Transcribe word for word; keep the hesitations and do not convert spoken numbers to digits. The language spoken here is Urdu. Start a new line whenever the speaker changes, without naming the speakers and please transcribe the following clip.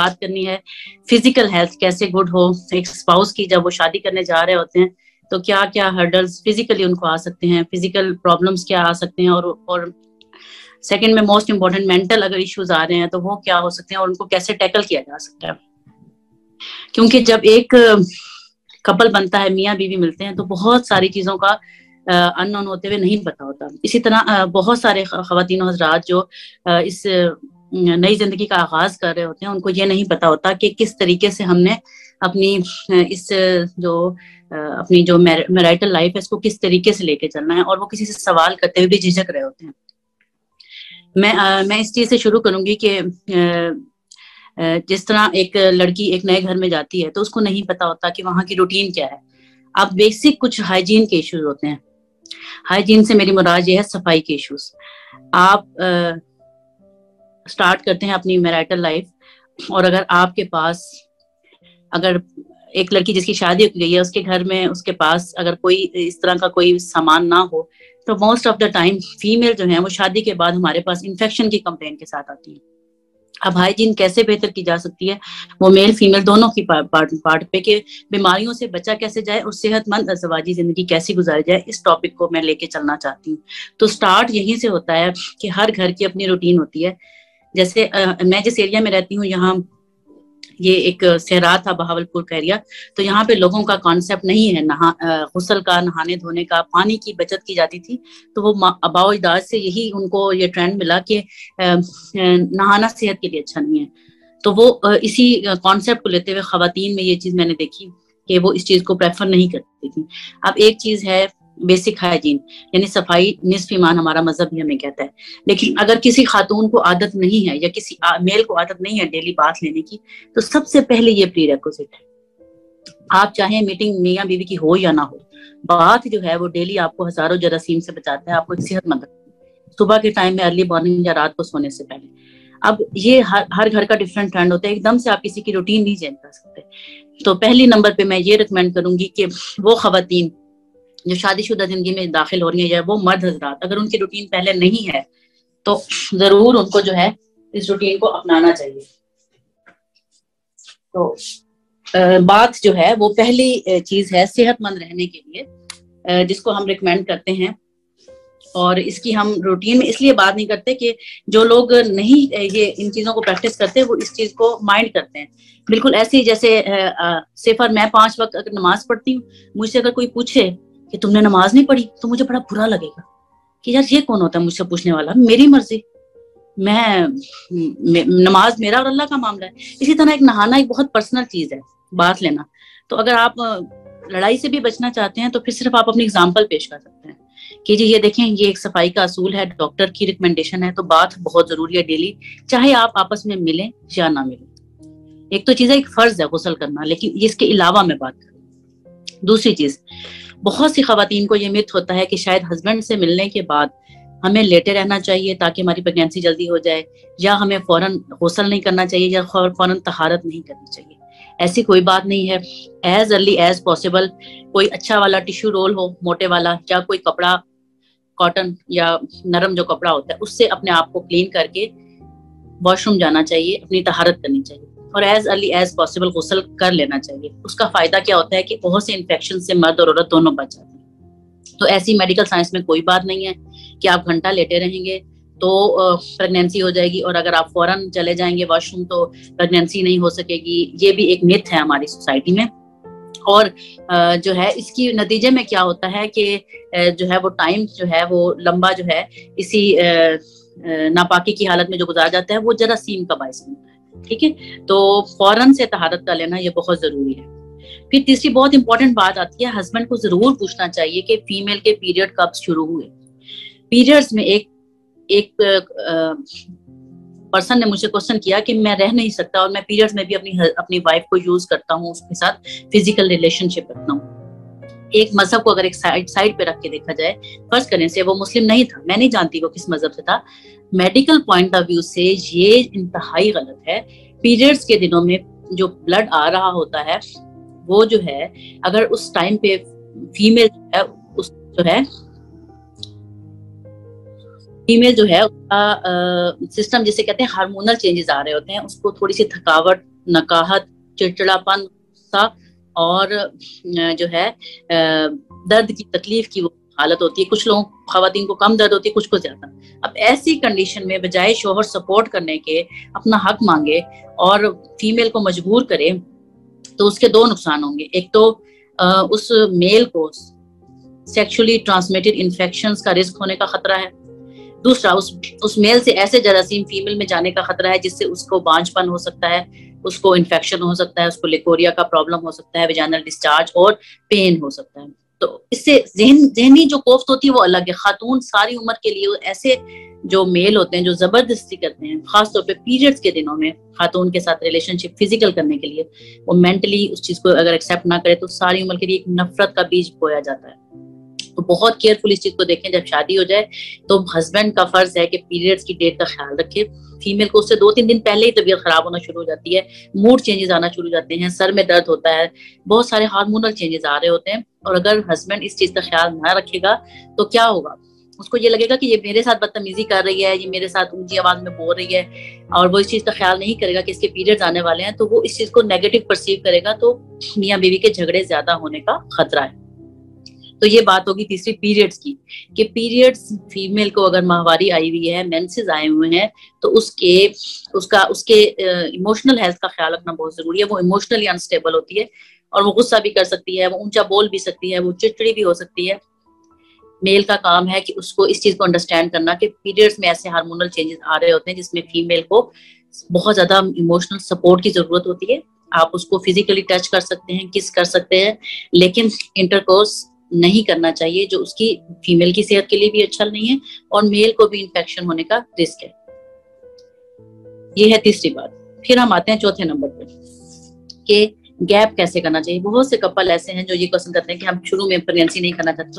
بات کرنی ہے فزیکل ہیلتھ کیسے گڈ ہو. ایک اسپاؤس کی جب وہ شادی کرنے جا رہے ہوتے ہیں تو کیا کیا ہرڈلز فزیکلی ان کو آ سکتے ہیں, فزیکل پرابلمس کیا آ سکتے ہیں, اور اور سیکنڈ میں موسٹ امپورٹنٹ مینٹل اگر ایشوز آ رہے ہیں تو وہ کیا ہو سکتے ہیں اور ان کو کیسے ٹیکل کیا جا سکتا ہے. کیونکہ جب ایک کپل بنتا ہے, میاں بیوی ملتے ہیں, تو بہت ساری چیزوں کا ان نون ہوتے ہوئے نہیں پتا ہوتا. اسی طرح بہت سارے خواتین و حضرات جو اس نئی زندگی کا آغاز کر رہے ہوتے ہیں ان کو یہ نہیں پتا ہوتا کہ کس طریقے سے ہم نے اپنی اس جو اپنی جو میرائٹل لائف ہے اس کو کس طریقے سے لے کے چلنا ہے, اور وہ کسی سے سوال کرتے ہوئے بھی جھجک رہے ہوتے ہیں. میں میں اس چیز سے شروع کروں گی کہ جس طرح ایک لڑکی ایک نئے گھر میں جاتی ہے تو اس کو نہیں پتا ہوتا کہ وہاں کی روٹین کیا ہے. اب بیسک کچھ ہائیجین کے ایشوز ہوتے ہیں. ہائیجین سے میری مراد یہ ہے صفائی کے ایشوز. آپ سٹارٹ کرتے ہیں اپنی میرائٹل لائف, اور اگر آپ کے پاس اگر ایک لڑکی جس کی شادی ہو گئی ہے اس کے گھر میں اس کے پاس اگر کوئی اس طرح کا کوئی سامان نہ ہو تو most of the time female جو ہیں وہ شادی کے بعد ہمارے پاس انفیکشن کی کمپلین کے ساتھ آتی ہے. اب ہائیجین کیسے بہتر کی جا سکتی ہے, وہ میل فیمیل دونوں کی پارٹ پارٹ پہ کہ بیماریوں سے بچا کیسے جائے اور صحت مند ازدواجی زندگی کیسی گزاری جائے, اس ٹاپک کو میں لے کے چلنا چاہتی ہوں. تو سٹارٹ یہیں سے ہوتا ہے کہ ہر گھر کی اپنی روٹین ہوتی ہے. جیسے میں جس ایریا میں رہتی ہوں یہاں یہ ایک صحرا تھا بہاولپور کا ایریا, تو یہاں پہ لوگوں کا کانسیپٹ نہیں ہے نہا غسل کا, نہانے دھونے کا, پانی کی بچت کی جاتی تھی. تو وہ آباء و اجداد سے یہی ان کو یہ ٹرینڈ ملا کہ نہانا صحت کے لیے اچھا نہیں ہے. تو وہ اسی کانسیپٹ کو لیتے ہوئے خواتین میں یہ چیز میں نے دیکھی کہ وہ اس چیز کو پریفر نہیں کرتی تھی. اب ایک چیز ہے بیسک ہائیجین, یعنی صفائی نصف ایمان ہمارا مذہب بھی ہمیں کہتا ہے. لیکن اگر کسی خاتون کو عادت نہیں ہے یا کسی میل کو عادت نہیں ہے ڈیلی بات لینے کی, تو سب سے پہلے یہ پری ریکوزٹ ہے. آپ چاہیں میٹنگ میاں بیوی کی ہو یا نہ ہو, بات جو ہے وہ ڈیلی آپ کو ہزاروں جراثیم سے بچاتا ہے, آپ کو صحت مند صبح کے ٹائم میں ارلی مارننگ یا رات کو سونے سے پہلے. اب یہ ہر ہر گھر کا ڈفرینٹ ٹرینڈ ہوتا ہے, ایک دم سے آپ کسی کی روٹین نہیں چینج کر سکتے. تو پہلی نمبر پہ میں یہ ریکمینڈ کروں گی کہ وہ خواتین جو شادی شدہ زندگی میں داخل ہو رہی ہیں یا وہ مرد حضرات, اگر ان کی روٹین پہلے نہیں ہے تو ضرور ان کو جو ہے اس روٹین کو اپنانا چاہیے. تو بات جو ہے وہ پہلی چیز ہے صحت مند رہنے کے لیے جس کو ہم ریکمینڈ کرتے ہیں, اور اس کی ہم روٹین میں اس لیے بات نہیں کرتے کہ جو لوگ نہیں یہ ان چیزوں کو پریکٹس کرتے وہ اس چیز کو مائنڈ کرتے ہیں. بالکل ایسے ہی جیسے صفر میں پانچ وقت اگر نماز پڑھتی ہوں, مجھ سے اگر کوئی پوچھے کہ تم نے نماز نہیں پڑھی تو مجھے بڑا برا لگے گا کہ یار یہ کون ہوتا ہے مجھ سے پوچھنے والا, میری مرضی, میں نماز میرا اور اللہ کا معاملہ ہے. اسی طرح ایک نہانا ایک بہت پرسنل چیز ہے, بات لینا. تو اگر آپ لڑائی سے بھی بچنا چاہتے ہیں تو پھر صرف آپ اپنی اگزامپل پیش کر سکتے ہیں کہ جی یہ دیکھیں یہ ایک صفائی کا اصول ہے, ڈاکٹر کی ریکمنڈیشن ہے, تو بات بہت ضروری ہے ڈیلی, چاہے آپ آپس میں ملیں یا نہ ملیں. ایک تو چیز ہے ایک فرض ہے غسل کرنا, لیکن اس کے علاوہ میں بات کروں. دوسری چیز, بہت سی خواتین کو یہ مت ہوتا ہے کہ شاید ہسبینڈ سے ملنے کے بعد ہمیں لیٹے رہنا چاہیے تاکہ ہماری پریگنینسی جلدی ہو جائے, یا ہمیں فوراً غسل نہیں کرنا چاہیے, یا فوراً طہارت نہیں کرنی چاہیے. ایسی کوئی بات نہیں ہے. ایز ارلی ایز پاسبل کوئی اچھا والا ٹیشو رول ہو, موٹے والا, یا کوئی کپڑا کاٹن یا نرم جو کپڑا ہوتا ہے اس سے اپنے آپ کو کلین کر کے واش روم جانا چاہیے, اپنی طہارت کرنی چاہیے, اور ایز ارلی ایز پاسبل غسل کر لینا چاہیے. اس کا فائدہ کیا ہوتا ہے کہ بہت سے انفیکشن سے مرد اور عورت دونوں بچ جاتے ہیں. تو ایسی میڈیکل سائنس میں کوئی بات نہیں ہے کہ آپ گھنٹہ لیٹے رہیں گے تو پریگنینسی ہو جائے گی, اور اگر آپ فوراً چلے جائیں گے واش روم تو پریگنینسی نہیں ہو سکے گی. یہ بھی ایک متھ ہے ہماری سوسائٹی میں. اور جو ہے اس کی نتیجے میں کیا ہوتا ہے کہ جو ہے وہ ٹائم جو ہے وہ لمبا جو ہے اسی ناپاکی کی حالت میں جو گزار جاتا ہے وہ جراثیم کا باعث بنتا ہے. ٹھیک ہے, تو فوراً سے طہارت کا لینا یہ بہت ضروری ہے. پھر تیسری بہت امپورٹنٹ بات آتی ہے, ہسبینڈ کو ضرور پوچھنا چاہیے کہ فیمیل کے پیریڈ کب شروع ہوئے. پیریڈز میں ایک ایک پرسن نے مجھ سے کوشچن کیا کہ میں رہ نہیں سکتا اور میں پیریڈز میں بھی اپنی اپنی وائف کو یوز کرتا ہوں, اس کے ساتھ فزیکل ریلیشن شپ رکھتا ہوں. ایک مذہب کو اگر ایک سائڈ سائڈ پہ رکھ کے دیکھا جائے, فرض کرنے سے وہ مسلم نہیں تھا, میں نہیں جانتی وہ کس مذہب سے تھا, میڈیکل پوائنٹ آف ویو سے یہ انتہائی غلط ہے. پیریڈز کے دنوں میں جو بلڈ آ رہا ہوتا ہے وہ جو ہے اگر اس ٹائم پہ فیمیل جو ہے اس جو ہے فیمیل جو ہے اس کا سسٹم جسے کہتے ہیں ہارمونل چینجز آ رہے ہوتے ہیں, اس کو تھوڑی سی تھکاوٹ نکاہت، چڑچڑاپن سا، اور جو ہے درد کی تکلیف کی وہ حالت ہوتی ہے. کچھ لوگوں خواتین کو کم درد ہوتی ہے، کچھ کو زیادہ. اب ایسی کنڈیشن میں بجائے شوہر سپورٹ کرنے کے اپنا حق مانگے اور فیمیل کو مجبور کرے، تو اس کے دو نقصان ہوں گے. ایک تو اس میل کو سیکشولی ٹرانسمیٹڈ انفیکشنز کا رسک ہونے کا خطرہ ہے. دوسرا اس اس میل سے ایسے جراثیم فیمیل میں جانے کا خطرہ ہے جس سے اس کو بانجھ پن ہو سکتا ہے، اس کو انفیکشن ہو سکتا ہے، اس کو لیکوریا کا پرابلم ہو سکتا ہے، ویجینل ڈسچارج اور پین ہو سکتا ہے. تو اس سے ذہن ذہنی جو کوفت ہوتی ہے وہ الگ ہے. خاتون ساری عمر کے لیے ایسے جو میل ہوتے ہیں جو زبردستی کرتے ہیں، خاص طور پہ پیریڈز کے دنوں میں خاتون کے ساتھ ریلیشن شپ فزیکل کرنے کے لیے، وہ مینٹلی اس چیز کو اگر ایکسیپٹ نہ کرے تو ساری عمر کے لیے ایک نفرت کا بیج بویا جاتا ہے. تو بہت کیئرفل اس چیز کو دیکھیں. جب شادی ہو جائے تو ہسبینڈ کا فرض ہے کہ پیریڈز کی ڈیٹ کا خیال رکھے. فیمیل کو اس سے دو تین دن پہلے ہی طبیعت خراب ہونا شروع ہو جاتی ہے، موڈ چینجز آنا شروع ہو جاتے ہیں، سر میں درد ہوتا ہے، بہت سارے ہارمونل چینجز آ رہے ہوتے ہیں. اور اگر ہسبینڈ اس چیز کا خیال نہ رکھے گا تو کیا ہوگا؟ اس کو یہ لگے گا کہ یہ میرے ساتھ بدتمیزی کر رہی ہے، یہ میرے ساتھ اونچی آواز میں بول رہی ہے، اور وہ اس چیز کا خیال نہیں کرے گا کہ اس کے پیریڈز آنے والے ہیں، تو وہ اس چیز کو نیگیٹو پرسیو کرے گا. تو میاں بیوی کے جھگڑے زیادہ ہونے کا خطرہ ہے. تو یہ بات ہوگی تیسری پیریڈز کی، کہ پیریڈز فیمیل کو اگر ماہواری آئی ہوئی ہے، مینسز آئے ہوئے ہیں، تو اس کے اس کا اس کے ایموشنل ہیلتھ کا خیال رکھنا بہت ضروری ہے. وہ ایموشنلی انسٹیبل ہوتی ہے اور وہ غصہ بھی کر سکتی ہے، وہ اونچا بول بھی سکتی ہے، وہ چڑچڑی بھی ہو سکتی ہے. میل کا کام ہے کہ اس کو اس چیز کو انڈرسٹینڈ کرنا کہ پیریڈز میں ایسے ہارمونل چینجز آ رہے ہوتے ہیں جس میں فیمیل کو بہت زیادہ ایموشنل سپورٹ کی ضرورت ہوتی ہے. آپ اس کو فزیکلی ٹچ کر سکتے ہیں، کس کر سکتے ہیں، لیکن انٹرکورس نہیں کرنا چاہیے جو اس کی فیمیل کی صحت کے لیے بھی اچھا نہیں ہے اور میل کو بھی انفیکشن ہونے کا رسک ہے. یہ ہے تیسری بات. پھر ہم آتے ہیں چوتھے نمبر پہ کہ گیپ کیسے کرنا چاہیے. بہت سے کپل ایسے ہیں جو یہ پسند کرتے ہیں کہ ہم شروع میں پریگننسی نہیں کرنا چاہتے.